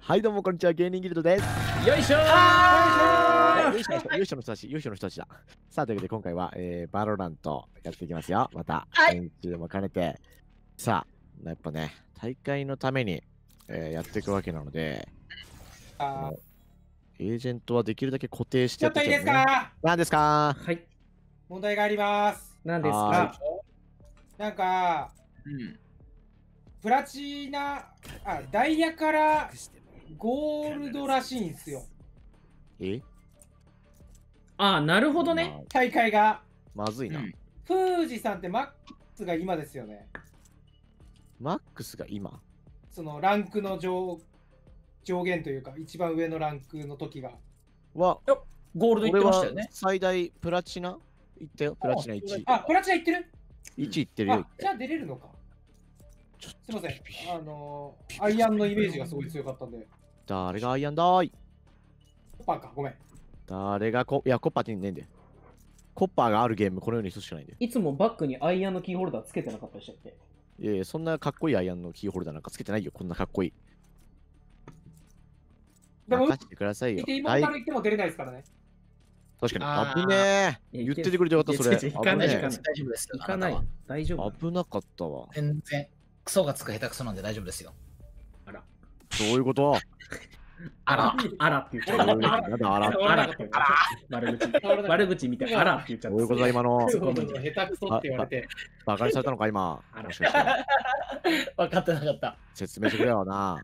はいどうもこんにちは、芸人ギルドです。 よいしょーよいしょの人たち、よいしょの人たちだ。さあ、というわけで今回は、バロラントやっていきますよ。また、練習でも兼ねて。さあ、やっぱね、大会のために、やっていくわけなので、エージェントはできるだけ固定してちょっといいですか？ 何ですか？ はい。 問題があります。 何ですか？ なんか、プラチナ、ダイヤからゴールドらしいんですよ。 なるほどね。 大会が。 まずいな。 富士山ってマックスが今ですよね。 マックスが今？ そのランクの上限というか、一番上のランクの時が。 ゴールドいってましたよね。 最大プラチナいったよ、プラチナ1。 プラチナいってる？ 1 いってるよ。 じゃあ出れるのか。すいません。アイアンのイメージがすごい強かったんで。 誰がアイアンだーい？ コッパーか、ごめん。 誰がコッパーってねえんで。コッパーがあるゲーム、このように一つしかないんで。 いつもバッグにアイアンのキーホルダーつけてなかったでしたっけ？ いやいや、そんなかっこいいアイアンのキーホルダーなんかつけてないよ、こんなかっこいい。 でも、 任せてくださいよ。 今から言っても出れないですからね。 確かに、危ねえ。言っててくれてよかった、それ。 行かない、大丈夫です。 行かない、大丈夫。 危なかったわ。 全然、クソがつく下手くそなんで大丈夫ですよ。 どういうこと？ あらって言っちゃった。 なんだあらって悪口みたいな。あらって言っちゃった。 どういうことだ、今の。 下手くそって言われて。 バカにされたのか、今。 分かってなかった。 説明してくれよな。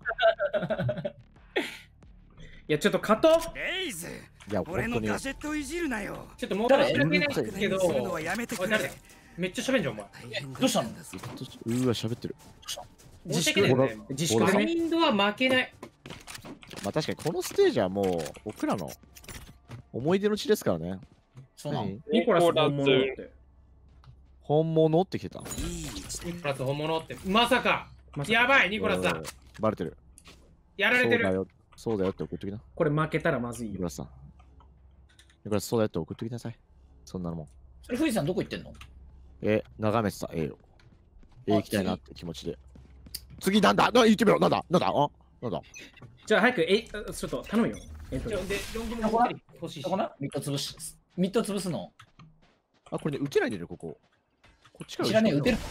いや、ちょっと勝とう。 いや、俺のガジェットいじるなよ。ちょっともう申し訳ないですけど、めっちゃ喋んじゃん、お前。 どうしたの？ うわ、喋ってる。 自粛でね。 自粛でね。 インドは負けない。 まあ確かにこのステージはもう僕らの思い出の地ですからね。 そうなの？ ニコラス本物って。 本物って来てた。 ニコラス本物って。まさか。やばい、ニコラスさん。 バレてる。 やられてる。 そうだよって送っときな。 これ負けたらまずいよ。 ニコラスさん。ニコラスそうだよって送っときなさい。そんなのもん。 それ富士山どこ行ってんの？ 眺めてた、よ。行きたいなって気持ちで。次なんだ？言ってみろ。なんだ？なんだ？ じゃあ早く、ちょっと頼むよ。 で、ロングも欲しいし。 ミッド潰すの。 これね、打てないでね、ここ。こっちから知らねえ、打てる。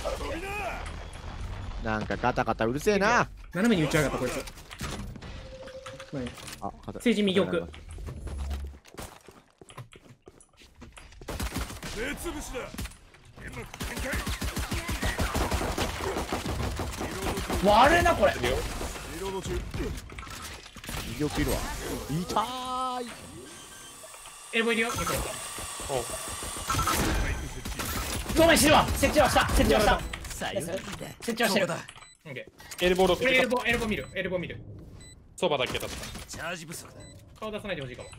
なんかガタガタうるせえな。 斜めに打ち上がった、こいつ。政治右奥。 悪いな、これ。 右奥いるわ。痛ーい。 エルボいるよ。 ごめん、死ぬわ。設置はした。設置はしてる。 エルボー6。 エルボ見る。 そばだけだった。 チャージ不足だ。顔出さないでほしいかも。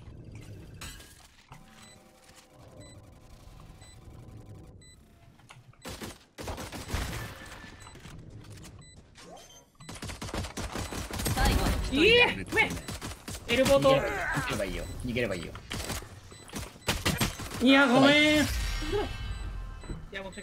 エルボーと逃げればいいよ。 いや、ごめん。 いや、申し訳ない。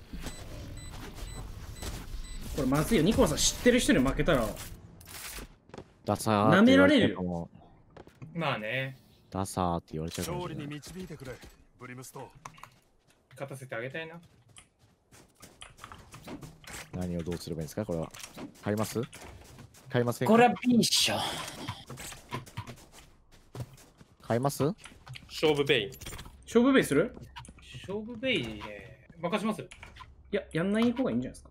これまずいよ。ニコラさん知ってる人に負けたらダサー舐められるよ。まあね。 ダサーって言われちゃう。 勝利に導いてくれ、ブリムスト。 勝たせてあげたいな。 何をどうすればいいんですか、これは。買います？買いませんか？ これはピンショ。 買います？ 勝負ベイン。 勝負ベイする？ 勝負ベイね。任します？いや、やんない方がいいんじゃないですか。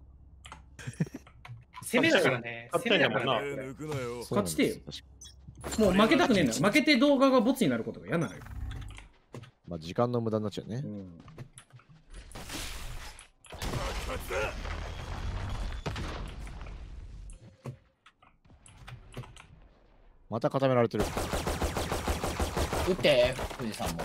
攻めだからね。 勝ったんやもんな。 勝ちてよ。もう負けたくねえんだ。負けて動画がボツになることが嫌なのよ。 まあ時間の無駄になっちゃうね。また固められてる。 打って、富士山も。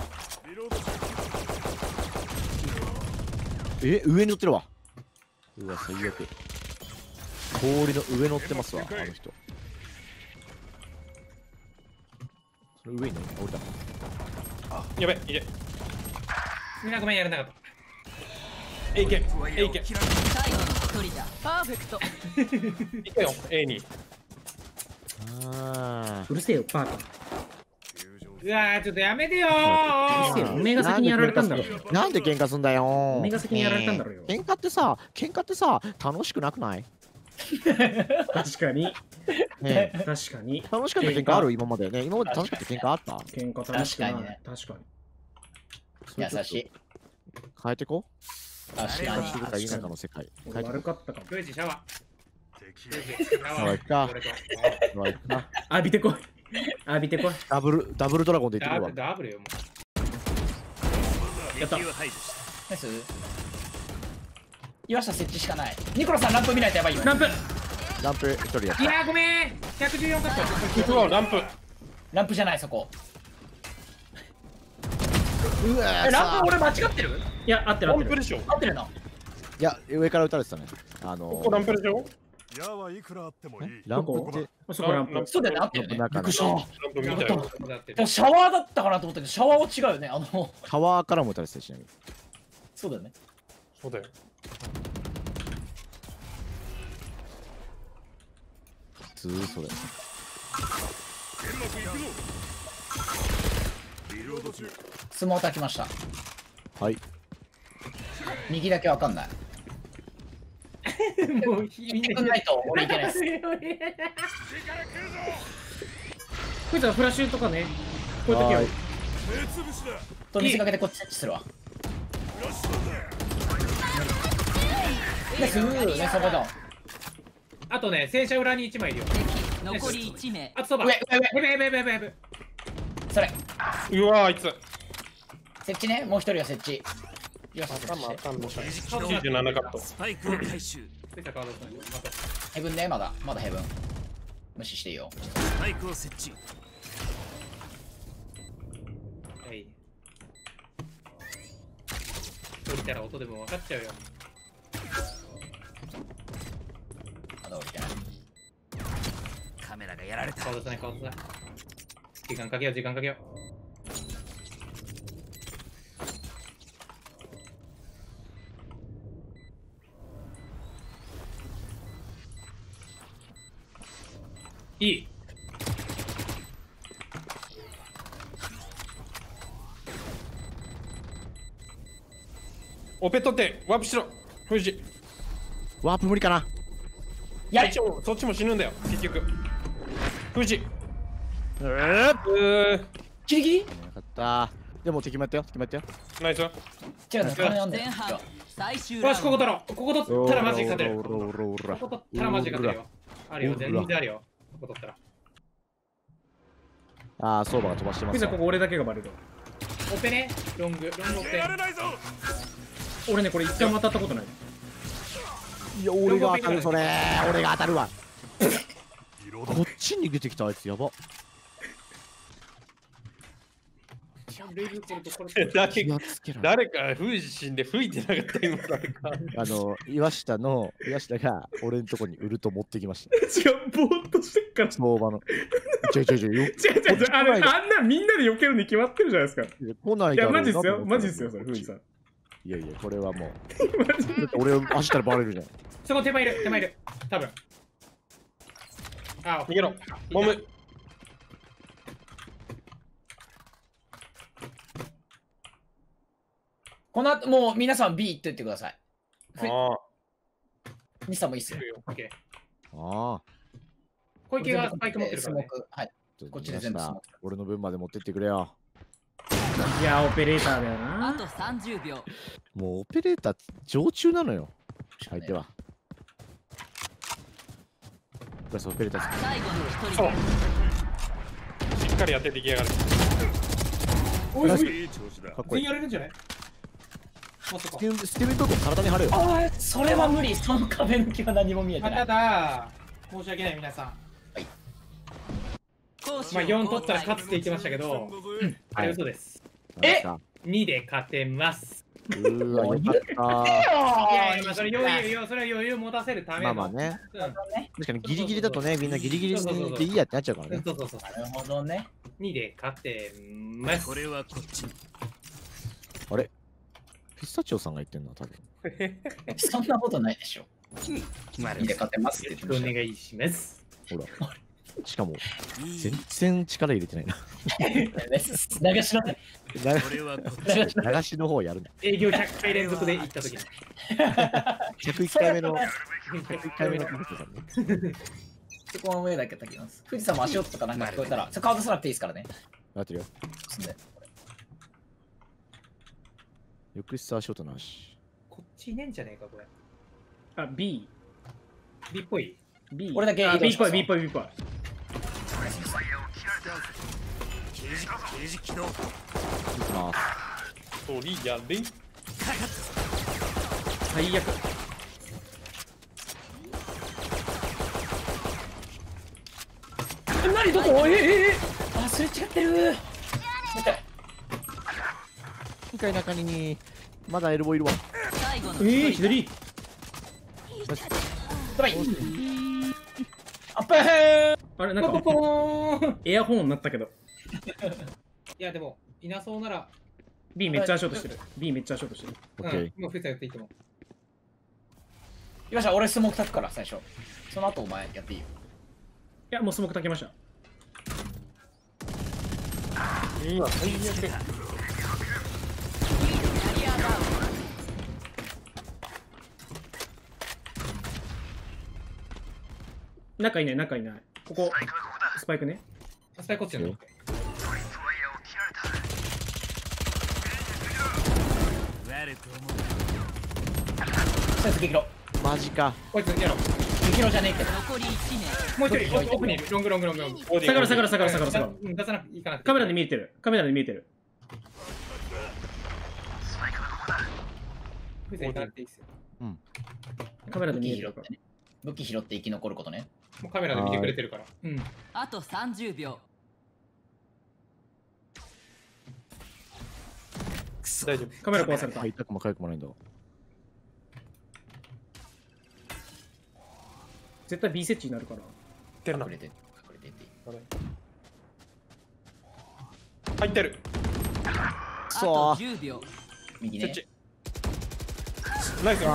上に乗ってるわ。うわ、最悪。氷の上乗ってますわ、あの人。それ上に乗降りた。 やべ、いけ。 みんなごめん、やらなかった。 いけ。 最後の一人だ。パーフェクト。 いけよ、A に。 あうるせえよ、バカ。 うわー、ちょっとやめてようるせえよ、おめえが先にやられたんだろ。 ーなんで喧嘩すんだよおめえが先にやられたんだろよ。 喧嘩ってさ楽しくなくない？ 確かに。 ねえ確かに。 楽しかった喧嘩ある？今までね。今まで楽しかった喧嘩あった？ 喧嘩楽しくない。 確かにね確かに。 優しい。 変えてこ確かにするか否かの世界。変俺えて悪かったかも。 グージシャワ敵ー。シャワー。 はいか俺とこ浴びてこい。浴びてこい。 ダブルドラゴンで言ってくるわ。 ダブルよ、もやった。 ナイス。岩下設置しかない。ニコラさんランプ見ないとやばいよ。 ランプ。 ランプ一人やっう。いやー、ごめん。114カット。 うわランプ。 ランプじゃないそこ。 うわーランプ俺間違ってる？ いや、合ってる合ってる。 ランプでしょ。 合ってるな。 いや上から撃たれてたね。 ここランプでしょ。 矢はいくらあってもいい。 ランプってそこランプ。 そうだよね、合ってるよね。びっくりした。 ランプ見たよ。 でもシャワーだったかなと思ったけど、シャワーは違うよね。 タワーからも撃たれてたしね。 そうだよね。 そうだよ。 普通それ。 相撲焚きました。 はい。 右だけわかんない。 もうひみんなないと俺いけないです。 こいつはフラッシュとかね。こういう時ははい。 と見せかけてこっち設置するわ。ですね、そこだ。 あとね、戦車裏に1枚いるよ。 残り1名。 あとそば。 上やべやべ。 それ。 うわあいつ。 設置ね、もう一人は設置。よし、設置して。 97カット。 スパイクを回収。 ヘブンね、まだヘブン。無視していいよ。 スパイクを設置。 はい。降りたら音でも分かっちゃうよ。 まだ降りてない。 カメラがやられた。 顔出さない。時間かけよう。いい。 オペ取ってワープしろ。富士。 ワープ無理かな。 やれ。 そっちも死ぬんだよ結局。富士。 ギリギリ。 よかった。でも敵もやったよ。 ナイス。 違うね、金なんだよ。 前半最終よし、 ラウンド。 ここ取ろう。ここ取ったらマジで勝てる。 おらここ取ったらマジで勝てるよ。あるよ、全然あるよ。ここ取ったら。 ああ、相場が飛ばしてますわ。 こいつはここ俺だけがバレるわ。 オペね、ロングオペ。 俺ね、これ一回も当たったことない。 いや、俺が当たる、それ。俺が当たるわ。こっちに出てきたあいつ、やば。 誰か富士死んで吹いてなかった今誰か。 岩下が俺のとこにウルト持ってきました。 違う、ぼーっとしてっから。 相場の。違う。 あんなみんなで避けるに決まってるじゃないですか。 来ないだろうな。 いや、マジっすよ、それ、ふうじさん。 いや、これはもう。俺走ったらバレるじゃん。 そこ手前いる。多分。あ、 逃げろ。ボム。 この後、もう皆さん B 行ってってください。 ああ。 西さんもいいっすよ。 オッケー。 ああ。 小池がスパイク持ってるからね。 はい。こっちで全部スモーク。 俺の分まで持ってってくれよ。 いや、オペレーターだよな。 あと30秒。 もうオペレーター常駐なのよ。相手は。オペレーター最後の一人そう。しっかり当ててきやがる。 おい、 かっこ全員いい。 やれるんじゃない？ スティーブン体に貼れよ。 ああ、それは無理。その壁抜きは何も見えてなたい。 だ、申し訳ない皆さん。まあ4取ったら勝つって言ってましたけど、あれ嘘です。 え 2で勝てます。 うわ、よかった。 いや、それ余裕持たせるための。 まあね。 うん。 確かにギリギリだとね、みんなギリギリでいいやってなっちゃうからね。 そう。 なるほどね。 2で勝てます。 これはこっち。 あれピスタチオさんが言ってんの多分。 そんなことないでしょ。2で勝てますって言ってましたよ。 お願いします。 ほら。 しかも、全然力入れてないな。 流しのね。 流しの方やるな。 営業100回連続で行った時に。 101回目の、101回目のキムトさんね。 そこは上だけ炊きます。富士山も足音とかなんか聞こえたら、それカウントしなくていいですからね。 なってるよ。浴室足音なし。 こっちいねえんじゃねえか、これ。 あ、B。 B っぽい。 B。 俺だけあ、B っぽい、B っぽい、B っぽい。 刑事起動。 いきます。 トリやれ。 最悪。何どこあ、すれ違ってる。 一回中に、まだエルボーいるわ。 最後の左。 トライ。アップヘー。 あれ、なんか、エアホーンになったけど。 いや、でも、いなそうなら、 B めっちゃ足音してる。B めっちゃ足音してる。 オッケー。 もう富士山やっていいと思う。 よっしゃ、俺スモーク炊くから最初。その後お前やっていいよ。 いや、もうスモーク炊きました。 うわ、最悪。 中いない、中いない。ここ、スパイクね。 スパイこっちやの。 センス激ロ。 マジか。 こいつやろう。 激ロじゃねえけど。 残り1 もう一人、奥にいる。ロングロングロングロング。 下がる、下がる、下がる、下がる、下がる。 うん出さなくていいかな。 カメラで見えてる。カメラで見えてる。 富士山行かなくていいっすよ。 カメラで武見えてるから。 器拾ってね。武器拾って生き残ることね。 もうカメラで見てくれてるから。うん。 あと30秒。 大丈夫。 カメラ壊された。 痛くも痒くもないんだ。 絶対 B 設置になるから。 出るな。 隠れて、隠れてって。 入ってる。 あとそう 10秒。 右ね。 設置。ナイス。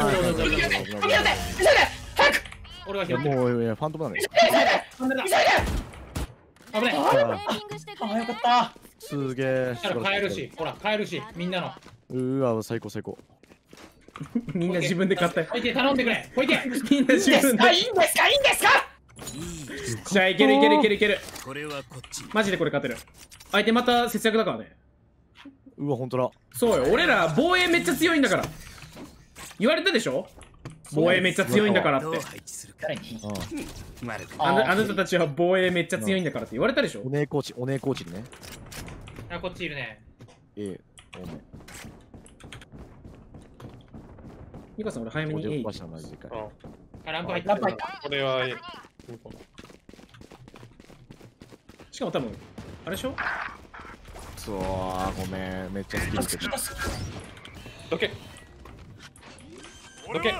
俺が拾ってる。 いやもう、いやファントムなのよ。 危ない。 テーピングしてくれあ、よかった。 すげえ。 だから帰るし、ほら、帰るし、みんなの。 うわ、最高最高。 みんな自分で買ったよ。 小池頼んでくれ。小池。 みんな自分で。 いいんですかいいんですか。 じゃあいけるいけるいけるいける。 これはこっち。 マジでこれ勝てる。相手また節約だからね。 うわ、ほんとだ。 そうよ、俺ら防衛めっちゃ強いんだから。言われたでしょ、防衛めっちゃ強いんだからって。 誰に。 あなたたちは防衛めっちゃ強いんだからって言われたでしょ。 お姉コーチ、お姉コーチにね。 あ、こっちいるね。 おめ。 ゆかさん、俺早めに A 行きしたマジでかい。 あ、ランプ入ってランプ入った。 これは、 しかも多分、あれでしょ、 そう、ごめん、めっちゃ好きだけど。 どけ。どけ。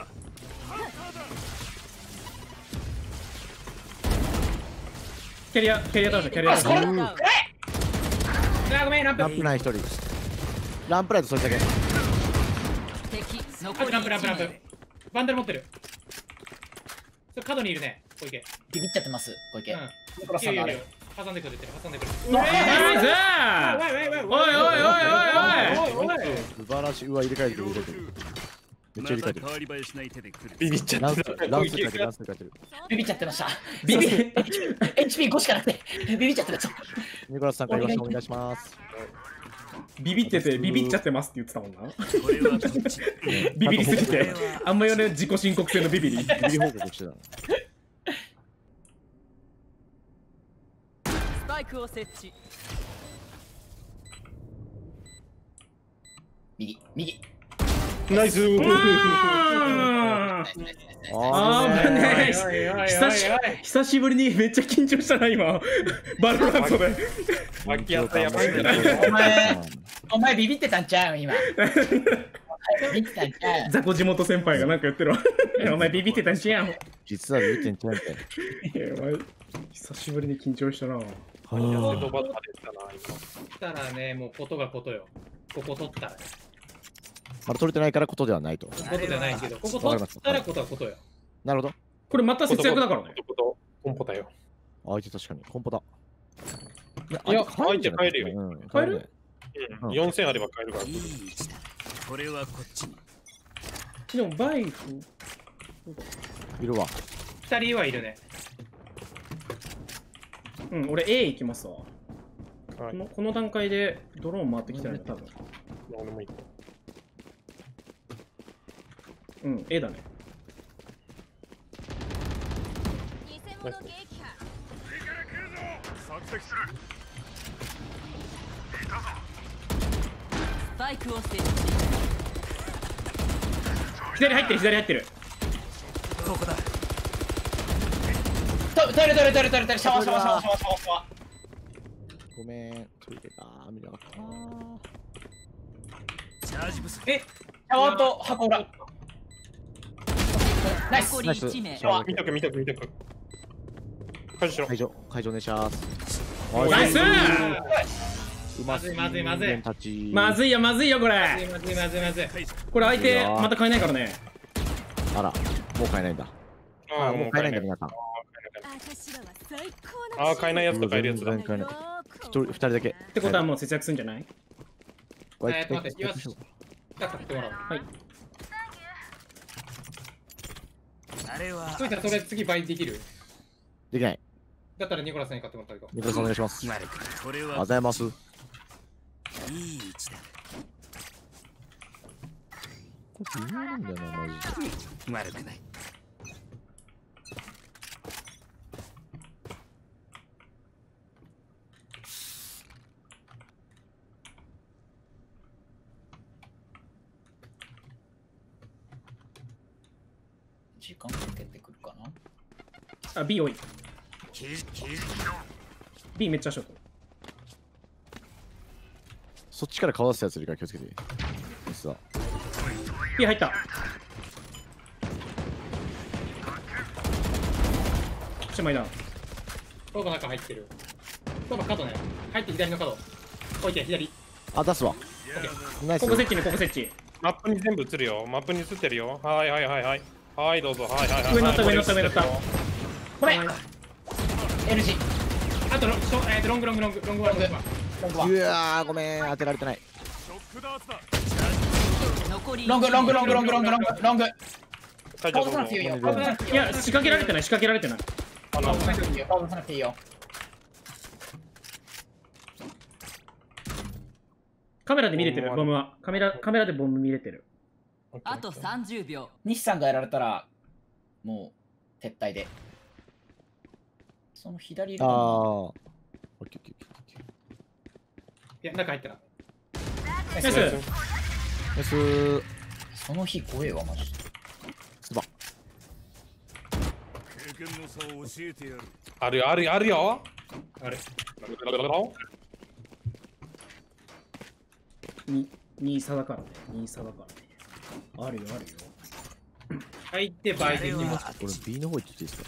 キャリア倒した、キャリア倒した。 あ、ごめん、ランプ。 ランプない一人。ランプライトそれだけ。 敵残りランプ。 1名。 バンダル持ってる。それ角にいるね、小池。 ビビっちゃってます、小池。 うん。 ニコラスさんのあれ。 挟んでくれてる、挟んでくれてる。 ナイスー。おいおいおいおいおい。 素晴らしい。うわ、入れ替えてる、入れ替えてる。めっちゃ入れ替えてる。 変わり映えしない手で来る。 ビビっちゃランス、 ってランス書いてる、ランス書いてる。 ビビっちゃってました。 ビビ HP5 しかなくて、ビビっちゃってました。 ニコラスさんからよろしくお願いします。 ビビってて、ビビっちゃってますって言ってたもんな。 これはこっち。 ビビりすぎて。あんま言わない自己申告制のビビり。 ビビり報告してたの。 スパイクを設置。 右、右。 ナイス。 あーね久しぶりにめっちゃ緊張したな今。バロラントで。 巻き合ったやばいんじゃない。 お前ビビってたんちゃう今。ビビってたんちゃう。 ザコ地元先輩がなんか言ってるわ。お前ビビってたんしやん。い実はビビってんちゃうんかい。 や、お前久しぶりに緊張したな。 ドバッタでしたな、 したらね、もうことがことよ。ここ取ったらね。 まだ取れてないからことではないと。 ことじゃないけど、ここ取ったらことはことよ。 なるほど。 これまた節約だからね。 コンポタよ。 相手確かに。コンポだ。 いや相手帰るよ。 うん、 帰るね。 うん、4000あれば買えるから。 いい位置だ。これはこっちに。 でもバイクいるわ。 2人はいるね。 うん、俺 A 行きますわ。 はい。 この段階でドローン回ってきたらね、多分。 俺もいい。 うん、A だね。 偽物撃破。スパイクを設置。 左入ってる、左入ってる。 ここだ。 トイレシャワー。 ごめん。トイレが見なかった。 チャージ不足。 シャワーと箱裏。ナイス。 残り1名。 見とく。解除しろ。 会場お願いします。 ナイスー。 うますまずいまずいよ、これ。 まずい。 これ相手また買えないからね。 あら、もう買えないんだ。もう買えないんだ、皆さん。 買えないやつと買えるやつだ。 全然買えない。二人だけ。 ってことはもう節約するんじゃない？ 待って、よし。買ってもらおう。 はい。 あれは。 それ次倍できる？ できない。 だったらニコラさんに買ってもらったけど。 ニコラさんお願いします。 悪くない。これはありがとうございます。 いい位置だ。 これ微妙なんだよな、マジで。 悪くない。 時間かけてくるかな。 あ、B 多い。 刑事 B めっちゃショート。 そっちから顔出すやついるから気をつけて。実は。 B 入った。しまいだ。 コーバ中入ってる。コーバ角ね。入って左の角。置いて、左。 あ、出すわ。ナイス。 ここ設置ね、ここ設置。 マップに全部映るよ。マップに映ってるよ。はい。はい、どうぞ。はい。 上に乗った。 これ NG。 あとロングワン。 うわー、ごめん、当てられてない。 残りロング。 解除どうぞ。 いや、仕掛けられてない。 あのさなくていいよ。 カメラで見れてる、ボムは。カメラでボム見れてる。 あと30秒。 西さんがやられたら、もう、撤退で。その左いるあー。 のオッケー。 いや、中入ったら。 ナイス。 ナイス。 その日怖えわ、マジで。 スバ。 経験の差を教えてやる。 あるよ。 あれ 2差だからね。あるよ。 入って倍できます。 これ B の方行っていいですか？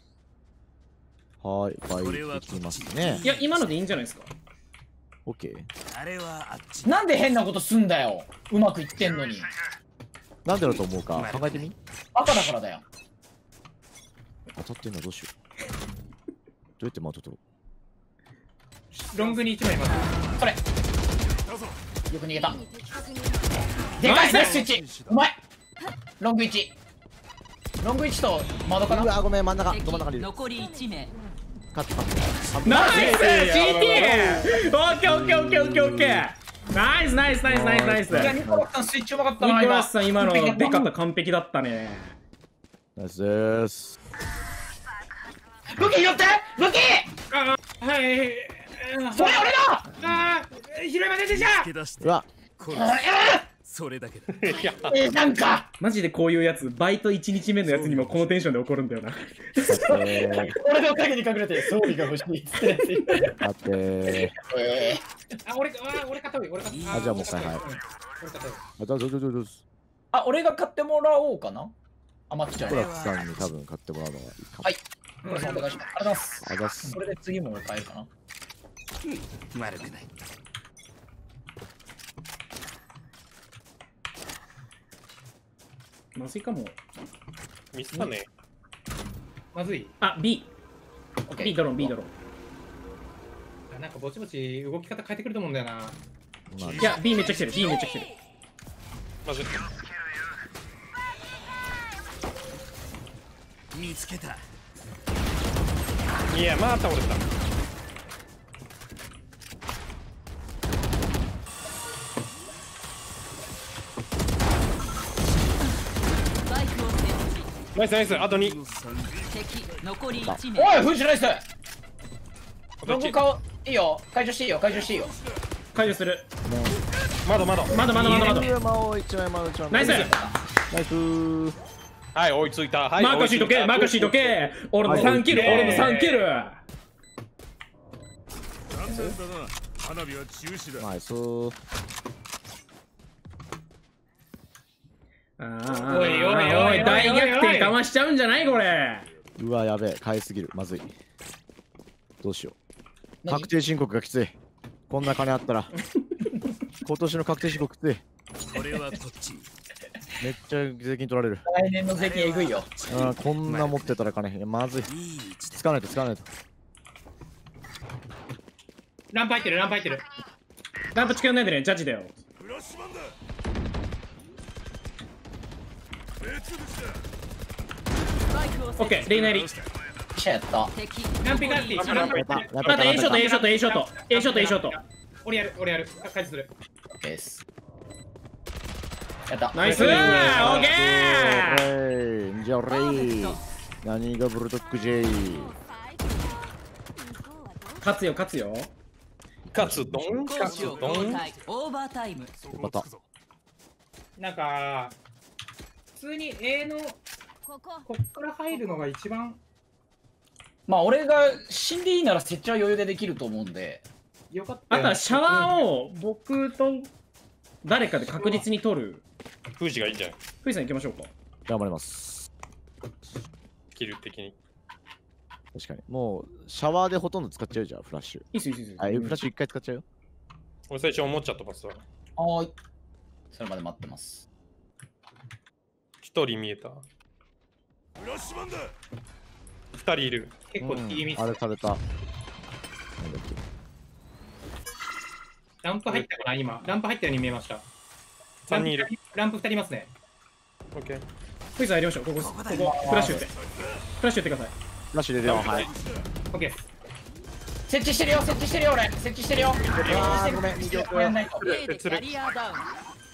はい、倍できますね。 いや、今のでいいんじゃないですか。 オッケー。 あれはあっち。 なんで変なことすんだよ。うまくいってんのに。 なんでだと思うか考えてみ。 赤だからだよ。 当たってんのどうしよう。どうやってマウント取ろロングに1枚います。 それ。よく逃げた。でかいナイススイッチ。うまい。ロング1と窓かう。うな。 わー、ごめん、真ん中、 敵ど真ん中にいる。 残り1名。 勝った。 ナイス CT！ オッケーナイス。 いや、ニコラスさんスイッチうまかったな。 ニコラスさん、今の出方完璧だったね。 ナイスです。 武器拾って武器はい。 それ俺だ。 拾いませんでした。 引き出してうわ、 これそれだけだ。 なんかマジでこういうやつ、バイト1日目のやつにもこのテンションで怒るんだよな。 俺の影に隠れて装備が欲しいっつって待ってあ、俺買った方がいい。俺買った。 あ、じゃあもう一回、はい。 俺買った方がいい。 あ、どうぞ。 あ、俺が買ってもらおうかな。あ、待ってちゃうコラツさんに多分買ってもらうのがいいかも。 はい。これお願いします。ありがとうございます。 あざっす。 これで次も買えるかな。 悪くない。 まずいかも。 ミスったね。 まずい。 あ、B。 B ドローン、B ドローなんかぼちぼち動き方変えてくると思うんだよな。 ン。いや、B めっちゃ来てる、B めっちゃ来てる。 まず見つけた。 いや、また折れた。 バイクを設置。 ナイスナイス、あと2。 敵残り1名。 おい、フージナイス。 あと1。 ロング顔いいよ。解除していいよ。解除していいよ。 解除する。 まだまだ。 まだまだまだまだ。ナイス。 ナイス。 はい、追いついた。はい、 マーカーシートけ、マーカーシートけ。俺の3キル、俺の3キル。 残念だな。花火は中止だ。 ナイス。 おいおいおい、大逆転かましちゃうんじゃないこれ。 うわ、やべえ、買いすぎる。まずい。どうしよう。確定申告がきつい。こんな金あったら。今年の確定申告きつい。 俺はこっち。 めっちゃ税金取られる。 来年の税金えぐいよ。 こんな持ってたら金。いやまずい。つかないとつかないと。 ランプ入ってる、ランプ入ってる。 ランプ近寄んないでね、ジャッジだよ。 フラッシュマンだ。目つぶしだ。 バイクを設置。 オッケー、レイナイリ。 シャやった。 敵ランプがあって、ランプ入ってる。 あと A ショット、A ショット、A ショット、A ショット、A ショット。 俺やる、俺やる。解除する。 です。やった。 ナイスー、オッケー。 じゃあレイ。何がブルドッグ J。 勝つよ、勝つよ。 カツドン、カツ攻守をドン。 交代。オーバータイム。 また。 なんか、普通に A のこっから入るのが一番まあ俺が死んでいいなら設置は余裕でできると思うんで。 よかったよ。 あとはシャワーを僕と誰かで確実に取る。 封じがいいんじゃない？ ふいさん行きましょうか。 頑張ります。 キル的に。 確かに。もう、シャワーでほとんど使っちゃうじゃん、フラッシュ。 いいっすいいっすいいっす。 あ、フラッシュ一回使っちゃうよ。 俺最初思っちゃったパスだ。 はーい。それまで待ってます。 一人見えた。 フラッシュマンだ。 二人いる。 結構気味あれされた。なんだっけ。 ランプ入ったかな今。ランプ入ったように見えました。 三人いる。 ランプ2人いますね。 オッケー。 ふいさんやりましょう。ここ、フラッシュ打って。フラッシュ打ってください。 フラッシュ入れるよ。はい。 OK です。 設置してるよ、設置してるよ、俺。設置してるよ。 ごめん、 これやんないと。 A でキャリアダウン。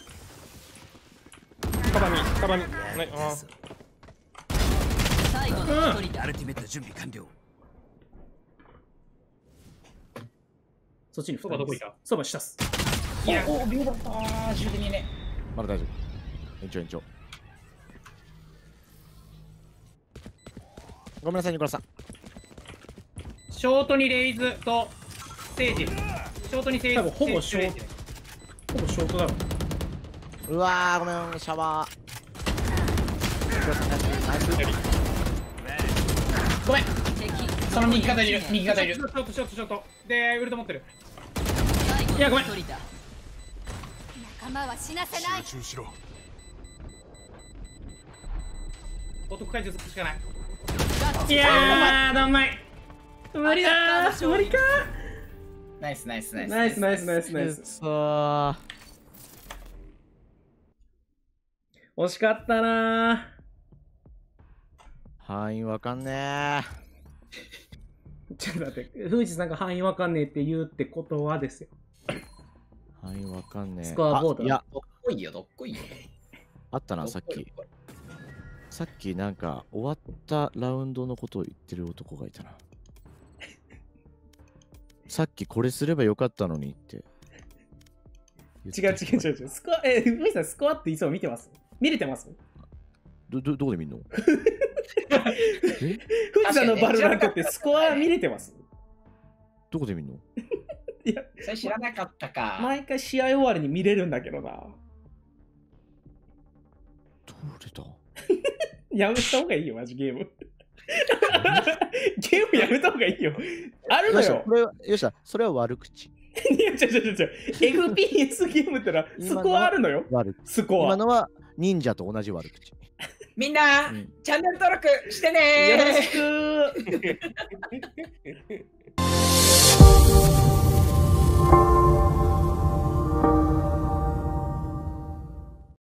カバミ、カバミ。ね、あ最後の一人だ。 アルティメット準備完了。 そっちにそばどこいた？ そば下っす。 いや、 おお、ビューだったー。自分にね。 まだ大丈夫。延長延長。ごめんなさい、ニコラさん。 ショートにレイズとセージ。ショートにセージ。 多分ほぼショート。ほぼショートだろ。 うわー、ごめん、シャワー。ナイス。 ごめん。 敵その右肩いる、右肩いる。 ショート、ショート、ショート。で、ウルト持ってる。 最後いやごめんの一人だ。 仲間は死なせない。 集中しろ。 お得解除するしかない。 いやー、だんまい。無理だー、無理かナイスナイスナイス。 ナイスナイスナイスナイス。 さあ。 惜しかったな範囲わかんねー。 ちょっと待って、富士さんが範囲わかんねえって言うってことはですよ。 範囲わかんねえ。 スコアボードあいや、 どっこいよ、どっこいよ。 あったな、さっき。さっきなんか終わったラウンドのことを言ってる男がいたな。さっきこれすればよかったのにって違う。スコア、富士さんスコアっていつも見てます？見れてます？ どこで見んの？ 富士さんのバルランクってスコア見れてます？ どこで見んの？ いや、 それ知らなかったか。 毎回試合終わりに見れるんだけどな。 どれだ？ やめた方がいいよ、マジゲーム。ゲームやめた方がいいよ。あるのよ。 よっしゃ、それは悪口。 いや、FPS ゲームってのはスコアあるのよ。 悪口。 スコア。 今のは忍者と同じ悪口。 みんな、チャンネル登録してねー。 よろしく